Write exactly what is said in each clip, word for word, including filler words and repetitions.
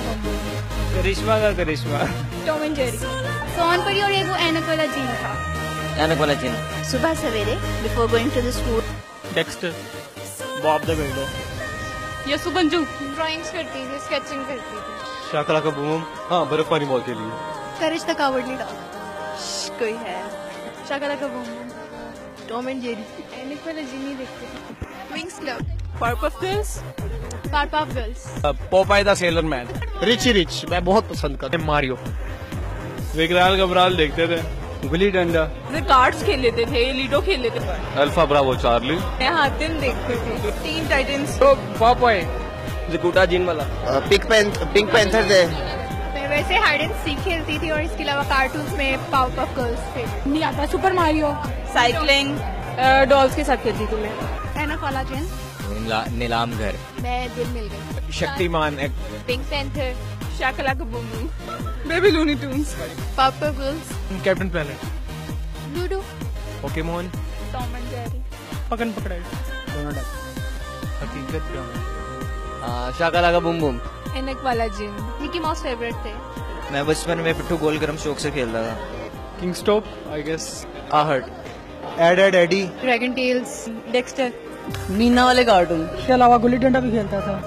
करिश्मा का Karishma. Tom and Jerry. Son Pari और एक वो ऐनक वाला जीन था। ऐनक वाला जीन। सुबह सवेरे before going to the school. Dexter, Bob the Builder. या सुबंजू ड्राइंग्स करती थी, स्केचिंग करती थी। शाकला का बूम। हाँ, बर्फबारी मॉल के लिए। Courage the cowardly dog. कोई है। शाकला का बूम। Tom and Jerry. ऐनक वाला जीन ही देखते थे। Winx club. Powerpuff girls. Powerpuff girls. Popeye the sailor man. Richie Rich मैं बहुत पसंद करता हूँ। मारियो। विकराल घबराल देखते थे। गुली डंडा। कार्ड्स खेल लेते थे, लीडो खेल लेते थे। Alpha Bravo Charlie. हातिम देखते थे। Teen Titans. पॉपॉय। जकूटा जिन वाला। पिंक पैंथ पिंक पैंथर थे। मैं वैसे हाइड एंड सीक खेलती थी और इसके अलावा कार्टून्स में पावरपफ गर्ल्स थे। नहीं आता सुपर मारियो। साइकिलिंग डॉल्स के साथ खेलती थी मैं। ऐनक वाला जिन। नीलाम घर। मैं दिल मिल गई। Shaktimaan. Pink Panther. Shakalaka boom boom. Baby Looney Tunes. Powerpuff girls. Captain Planet. Ludo. Pokemon. Tom and Jerry. पकड़ पकड़ाई। दोनों डक। हकीकत क्या है? शाकला का बूम बूम। ऐनक वाला जिन। मिकी माउस फेवरेट थे। मैं बचपन में पिट्ठू गोल गरम शौक से खेलता था। King stop I guess. आहट। Ed Ed Eddy. Dragon Tales. Dexter. Meena वाले कार्टून। इसके अलावा गुल्ली डंडा भी खेलता था।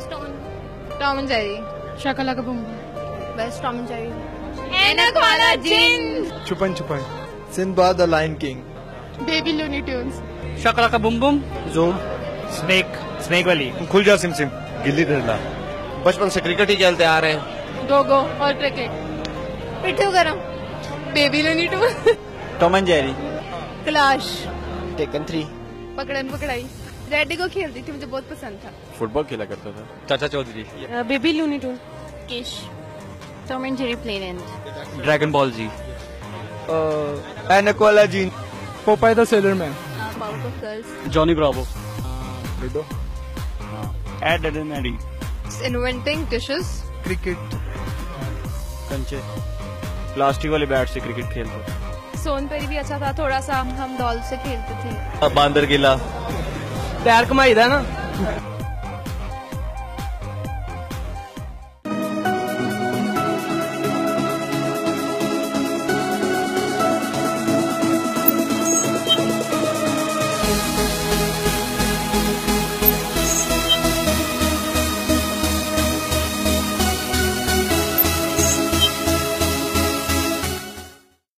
Tom and Jerry. Shakalaka boom best Tom and Jerry. ऐनक वाला जिन। छुपन छुपन। Sinbad the Lion King. Baby Looney Tunes. Shakalaka boom Bum. Zoom. Snake. Snake वाली। खुल जा सिम सिम। गिल्ली डंडा। बचपन से क्रिकेट ही खेलते आ रहे हैं। दो गो और क्रिकेट। पिट्ठू गरम। Baby Looney Tunes. Tom and Jerry. Clash. Taken three. पकड़न पकड़ाई। रेडी को खेलती थी, मुझे बहुत पसंद था। फुटबॉल खेला करता था। Chacha Chaudhary. Baby Looney Tunes. किश। Tom and Jerry plane and. Dragon Ball Z. ऐनक वाला जीन। Popeye the sailor man. Powerpuff girls. Johnny Bravo. Ludo. Ed Ed Ed Eddy. Inventing dishes. Cricket. कंचे। प्लास्टिक वाले बैट से क्रिकेट खेलते। सोन परी भी अच्छा था, थोड़ा सा हम डॉल से खेलते थे। बांदर किला। पैर कमाई था ना।